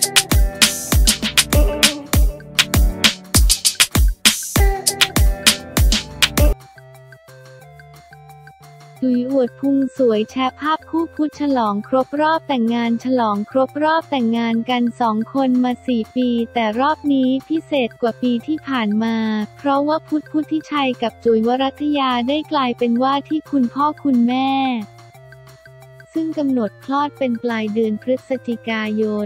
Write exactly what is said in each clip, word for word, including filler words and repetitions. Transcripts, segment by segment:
จุ๋ยอวดพุงสวยแชร์ภาพคู่พุทธฉลองครบรอบแต่งงานฉลองครบรอบแต่งงานกันสองคนมาสี่ปีแต่รอบนี้พิเศษกว่าปีที่ผ่านมาเพราะว่าพุทธพุทธิชัยกับจุ๋ยวรัตยาได้กลายเป็นว่าที่คุณพ่อคุณแม่ซึ่งกำหนดคลอดเป็นปลายเดือนพฤศจิกายน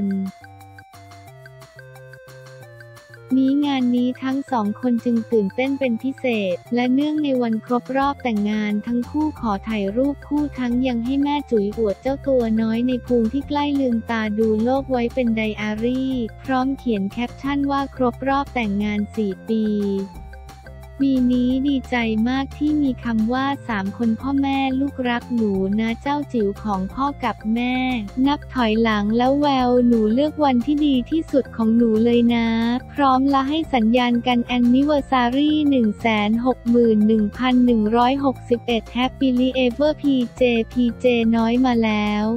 นี้งานนี้ทั้งสองคนจึงตื่นเต้นเป็นพิเศษและเนื่องในวันครบรอบแต่งงานทั้งคู่ขอถ่ายรูปคู่ทั้งยังให้แม่จุ๋ยอวดเจ้าตัวน้อยในพุงที่ใกล้ลืมตาดูโลกไว้เป็นไดอารี่พร้อมเขียนแคปชั่นว่าครบรอบแต่งงานสี่ปีปีนี้ดีใจมากที่มีคำว่าสามคนพ่อแม่ลูกรักหนูนะเจ้าจิ๋วของพ่อกับแม่นับถอยหลังแล้วแววหนูเลือกวันที่ดีที่สุดของหนูเลยนะพร้อมละให้สัญญาณกันแอนนิเวอร์ซารีหนึ่งแสนหกหมื่นหนึ่งพันหนึ่งร้อยหกสิบเอ็ดแฮปปี้ลีเอเวอร์พีเจพีเจน้อยมาแล้ว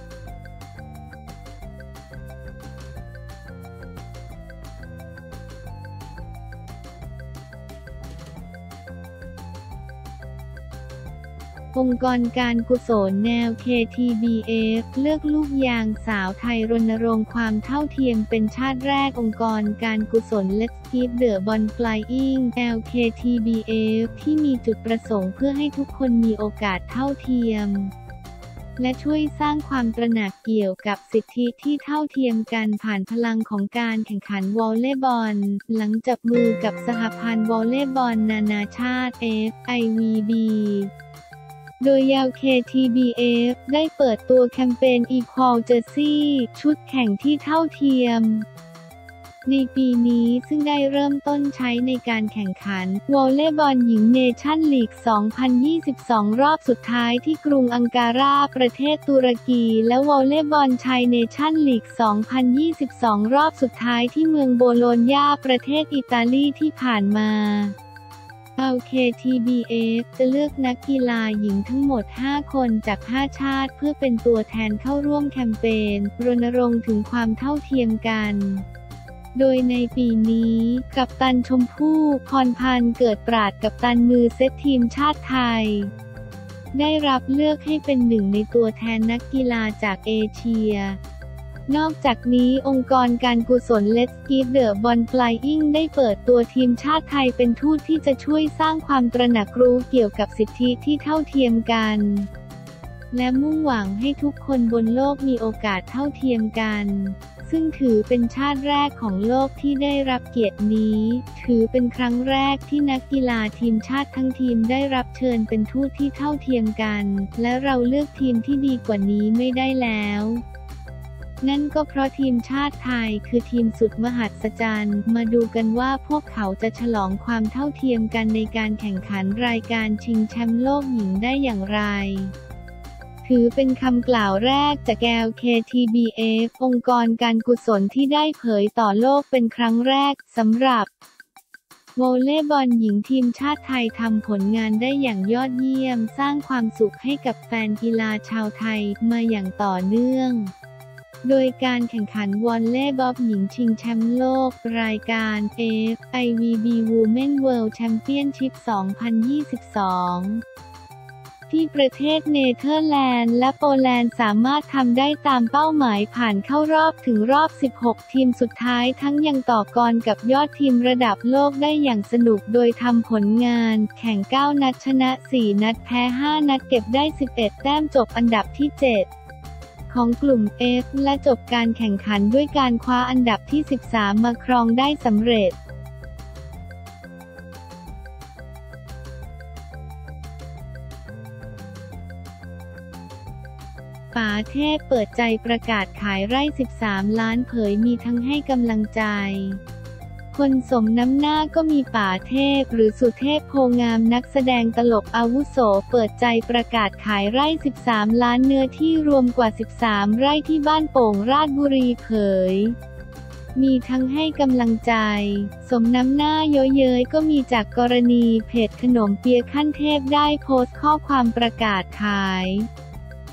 องค์กรการกุศลแนว เค ที บี เอฟ เลือกลูกยางสาวไทยรณรงค์ความเท่าเทียมเป็นชาติแรกองค์กรการกุศล Let's Keep the Ball Flying แนว เค ที บี เอฟ ที่มีจุดประสงค์เพื่อให้ทุกคนมีโอกาสเท่าเทียมและช่วยสร้างความตระหนักเกี่ยวกับสิทธิที่เท่าเทียมกันผ่านพลังของการแข่งขันวอลเลย์บอลหลังจับมือกับสหพันธ์วอลเลย์บอลนานาชาติ เอฟ ไอ วี บีโดยยาว เค ที บี เอฟ ได้เปิดตัวแคมเปญ Equal Jersey ชุดแข่งที่เท่าเทียมในปีนี้ซึ่งได้เริ่มต้นใช้ในการแข่งขันวอลเลย์บอลหญิงเนชั่นลีก สองพันยี่สิบสอง รอบสุดท้ายที่กรุงอังการาประเทศตุรกีและวอลเลย์บอลชายเนชั่นลีก สองพันยี่สิบสอง รอบสุดท้ายที่เมืองโบโลญญาประเทศอิตาลีที่ผ่านมาเค ที บี เอฟ จะเลือกนักกีฬาหญิงทั้งหมดห้าคนจากห้าชาติเพื่อเป็นตัวแทนเข้าร่วมแคมเปญรณรงค์ถึงความเท่าเทียมกันโดยในปีนี้กัปตันชมพู่พรพันธ์เกิดปราดกัปตันมือเซตทีมชาติไทยได้รับเลือกให้เป็นหนึ่งในตัวแทนนักกีฬาจากเอเชียนอกจากนี้องค์กรการกุศล Let's Keep the Ball Flying ได้เปิดตัวทีมชาติไทยเป็นทูตที่จะช่วยสร้างความตระหนักรู้เกี่ยวกับสิทธิที่เท่าเทียมกันและมุ่งหวังให้ทุกคนบนโลกมีโอกาสเท่าเทียมกันซึ่งถือเป็นชาติแรกของโลกที่ได้รับเกียรตินี้ถือเป็นครั้งแรกที่นักกีฬาทีมชาติทั้งทีมได้รับเชิญเป็นทูตที่เท่าเทียมกันและเราเลือกทีมที่ดีกว่านี้ไม่ได้แล้วนั่นก็เพราะทีมชาติไทยคือทีมสุดมหัศจรรย์มาดูกันว่าพวกเขาจะฉลองความเท่าเทียมกันในการแข่งขันรายการชิงแชมป์โลกหญิงได้อย่างไรถือเป็นคำกล่าวแรกจากแกว เค ที บี เอฟ องค์กรการกุศลที่ได้เผยต่อโลกเป็นครั้งแรกสำหรับวอลเลย์บอลหญิงทีมชาติไทยทำผลงานได้อย่างยอดเยี่ยมสร้างความสุขให้กับแฟนกีฬาชาวไทยมาอย่างต่อเนื่องโดยการแข่งขันวอลเลย์บอลหญิงชิงแชมป์โลกรายการ เอฟ ไอ วี บี Women World Championship สองพันยี่สิบสองที่ประเทศเนเธอร์แลนด์และโปแลนด์สามารถทำได้ตามเป้าหมายผ่านเข้ารอบถึงรอบสิบหกทีมสุดท้ายทั้งยังต่อกรกับยอดทีมระดับโลกได้อย่างสนุกโดยทำผลงานแข่งเก้านัดชนะสี่นัดแพ้ห้านัดเก็บได้สิบเอ็ดแต้มจบอันดับที่เจ็ดของกลุ่ม F และจบการแข่งขันด้วยการคว้าอันดับที่สิบสามมาครองได้สำเร็จป๋าเทพเปิดใจประกาศขายไร่สิบสามล้านเผยมีทั้งให้กำลังใจคนสมน้ำหน้าก็มีป๋าเทพหรือสุเทพโพงามนักแสดงตลกอาวุโสเปิดใจประกาศขายไร่สิบสามล้านเนื้อที่รวมกว่าสิบสามไร่ที่บ้านโป่งราชบุรีเผยมีทั้งให้กำลังใจสมน้ำหน้าเย้ยเย้ยก็มีจากกรณีเพจขนมเปี๊ยะขั้นเทพได้โพสต์ข้อความประกาศขาย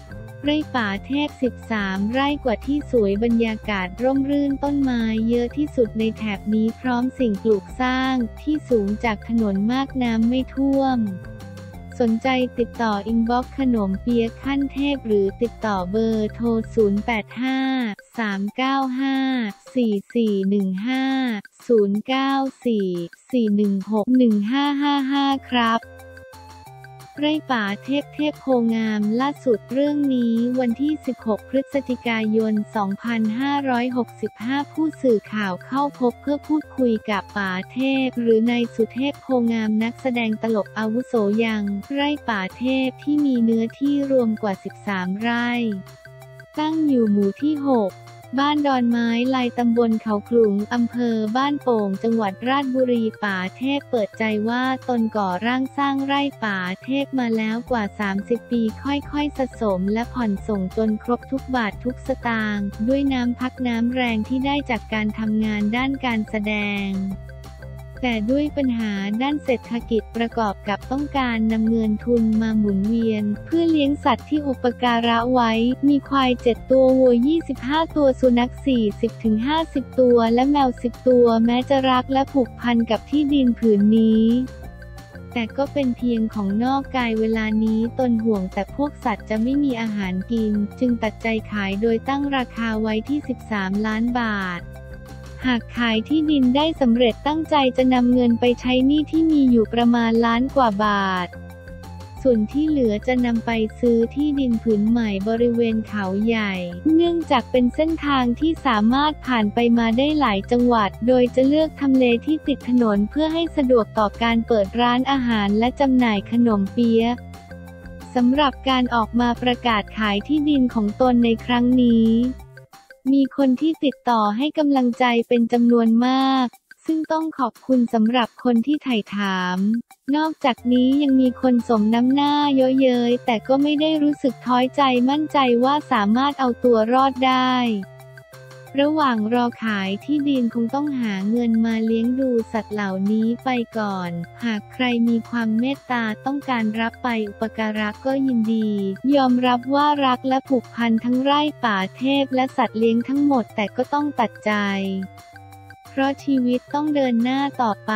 ไร่ป่าเทพสิบสามไร่กว่าที่สวยบรรยากาศร่มรื่นต้นไม้เยอะที่สุดในแถบนี้พร้อมสิ่งปลูกสร้างที่สูงจากถนนมากน้ำไม่ท่วมสนใจติดต่ออินบ็อกซ์ขนมเปี๊ยะขั้นเทพหรือติดต่อเบอร์โทรศูนย์ แปด ห้า สาม เก้า ห้า สี่ สี่ หนึ่ง ห้า ศูนย์ เก้า สี่ สี่ หนึ่ง หก หนึ่ง ห้า ห้า ห้า ครับไร่ป่าเทพเทพโพงามล่าสุดเรื่องนี้วันที่สิบหกพฤศจิกายนสองพันห้าร้อยหกสิบห้าผู้สื่อข่าวเข้าพบเพื่อพูดคุยกับป่าเทพหรือนายสุเทพโพงามนักแสดงตลกอาวุโสยังไร่ป่าเทพที่มีเนื้อที่รวมกว่าสิบสามไร่ตั้งอยู่หมู่ที่หกบ้านดอนไม้ลายตำบลเขาขลุงอำเภอบ้านโป่งจังหวัดราชบุรีป่าเทพเปิดใจว่าตนก่อร่างสร้างไร่ป่าเทพมาแล้วกว่าสามสิบปีค่อยๆสะสมและผ่อนส่งจนครบทุกบาททุกสตางค์ด้วยน้ำพักน้ำแรงที่ได้จากการทำงานด้านการแสดงแต่ด้วยปัญหาด้านเศรษฐกิจประกอบกับต้องการนำเงินทุนมาหมุนเวียนเพื่อเลี้ยงสัตว์ที่อุปการะไว้มีควายเจ็ดตัววัวยี่สิบห้าตัวสุนัข สี่สิบถึงห้าสิบ ตัวและแมวสิบตัวแม้จะรักและผูกพันกับที่ดินผืนนี้แต่ก็เป็นเพียงของนอกกายเวลานี้ตนห่วงแต่พวกสัตว์จะไม่มีอาหารกินจึงตัดใจขายโดยตั้งราคาไว้ที่สิบสามล้านบาทหากขายที่ดินได้สำเร็จตั้งใจจะนำเงินไปใช้หนี้ที่มีอยู่ประมาณล้านกว่าบาทส่วนที่เหลือจะนำไปซื้อที่ดินผืนใหม่บริเวณเขาใหญ่เนื่องจากเป็นเส้นทางที่สามารถผ่านไปมาได้หลายจังหวัดโดยจะเลือกทำเลที่ติดถนนเพื่อให้สะดวกต่อการเปิดร้านอาหารและจำหน่ายขนมเปี๊ยะสำหรับการออกมาประกาศขายที่ดินของตนในครั้งนี้มีคนที่ติดต่อให้กำลังใจเป็นจำนวนมากซึ่งต้องขอบคุณสำหรับคนที่ไถ่ถามนอกจากนี้ยังมีคนสมน้ำหน้าเยอะเย้ยแต่ก็ไม่ได้รู้สึกท้อยใจมั่นใจว่าสามารถเอาตัวรอดได้ระหว่างรอขายที่ดินคงต้องหาเงินมาเลี้ยงดูสัตว์เหล่านี้ไปก่อนหากใครมีความเมตตาต้องการรับไปอุปการะก็ยินดียอมรับว่ารักและผูกพันทั้งไร่ป่าเทพและสัตว์เลี้ยงทั้งหมดแต่ก็ต้องตัดใจเพราะชีวิตต้องเดินหน้าต่อไป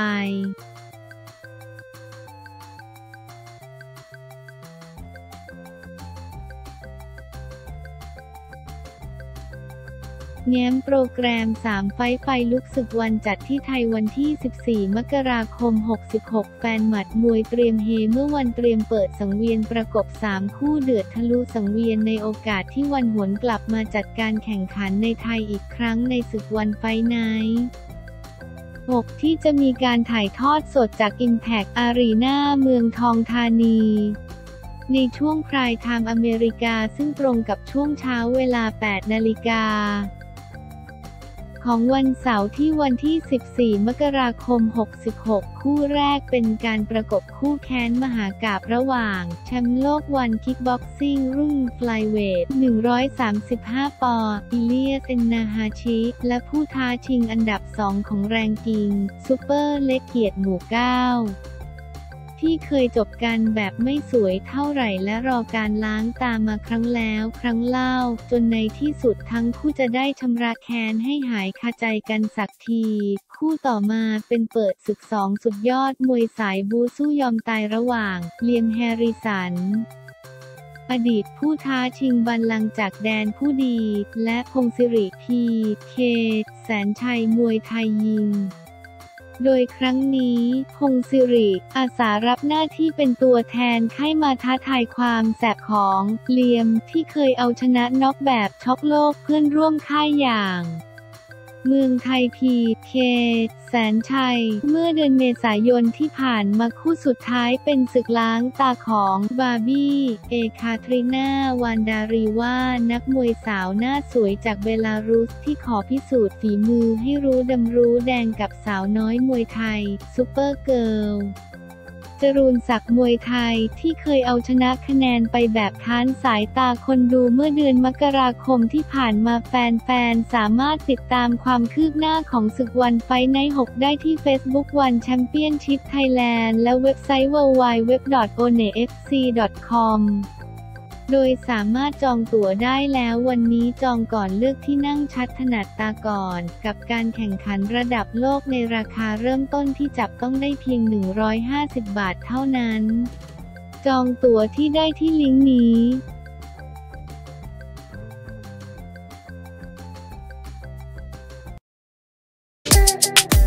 แง้มโปรแกรมสามไฟท์ไฟลุกศึกวันจัดที่ไทยวันที่สิบสี่มกราคมหกสิบหกแฟนหมัดมวยเตรียมเฮเมื่อวันเตรียมเปิดสังเวียนประกบสามคู่เดือดทะลุสังเวียนในโอกาสที่วันหวนกลับมาจัดการแข่งขันในไทยอีกครั้งในศึกวันไฟท์ไนท์หกที่จะมีการถ่ายทอดสดจาก Impact Arena เมืองทองธานีในช่วงไพร์ไทม์อเมริกาซึ่งตรงกับช่วงเช้าเวลา แปดนาฬิกาของวันเสาร์ที่วันที่สิบสี่มกราคมหกสิบหกคู่แรกเป็นการประกบคู่แค้นมหากาพย์ระหว่างแชมป์โลกวันคิกบ็อกซิ่งรุ่นไฟล์เวทหนึ่งร้อยสามสิบห้าปอนด์อิเลียส เอนนาฮาชิและผู้ท้าชิงอันดับสองของแรงกิ้งซูเปอร์เล็กเกียรติหมู่เก้าที่เคยจบกันแบบไม่สวยเท่าไหร่และรอการล้างตามาครั้งแล้วครั้งเล่าจนในที่สุดทั้งคู่จะได้ชำระแค้นให้หายคาใจกันสักทีคู่ต่อมาเป็นเปิดศึกสองสุดยอดมวยสายบูสู้ยอมตายระหว่างเลียมแฮริสันอดีตผู้ท้าชิงบัลลังก์จากแดนผู้ดีและพงศิริพีเคแสนชัยมวยไทยยิมโดยครั้งนี้พงศิริอาสารับหน้าที่เป็นตัวแทนให้มาท้าทายความแสบของเลียมที่เคยเอาชนะน็อกแบบช็อกโลกเพื่อนร่วมค่ายอย่างเมืองไทยพีเคแสนชัยเมื่อเดือนเมษายนที่ผ่านมาคู่สุดท้ายเป็นศึกล้างตาของบาร์บี้เอคาทริน่าวานดารีว่านักมวยสาวหน้าสวยจากเบลารุสที่ขอพิสูจน์ฝีมือให้รู้ดำรู้แดงกับสาวน้อยมวยไทยซุปเปอร์เกิร์ลจรูนศักดิ์มวยไทยที่เคยเอาชนะคะแนนไปแบบค้านสายตาคนดูเมื่อเดือนมกราคมที่ผ่านมาแฟนๆสามารถติดตามความคืบหน้าของศึกวันไฟท์ไนท์หกได้ที่ Facebook One Championship Thailand และเว็บไซต์ ดับเบิลยู ดับเบิลยู ดับเบิลยู ดอท โอ เน เอฟ ซี ดอท คอมโดยสามารถจองตั๋วได้แล้ววันนี้จองก่อนเลือกที่นั่งชัดถนัดตาก่อนกับการแข่งขันระดับโลกในราคาเริ่มต้นที่จับต้องได้เพียงหนึ่งร้อยห้าสิบบาทเท่านั้นจองตั๋วที่ได้ที่ลิงก์นี้